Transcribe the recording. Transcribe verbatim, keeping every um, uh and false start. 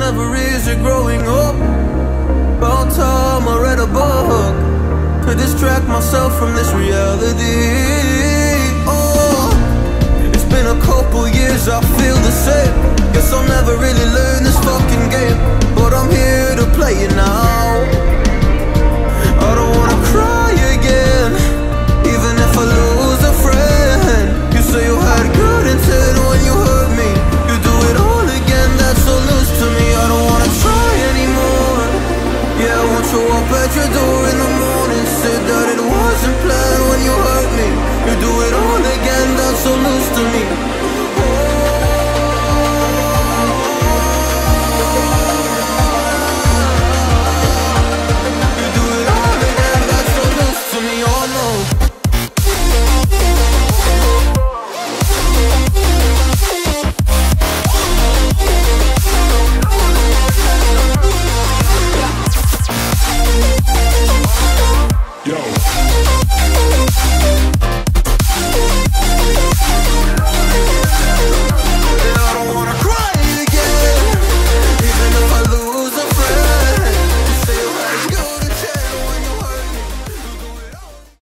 never easy growing up. About time I read a book to distract myself from this reality. Oh, it's been a couple years, I feel the same. Guess I'll never really learn this fucking game, but I'm here to play it now. I don't wanna cry again.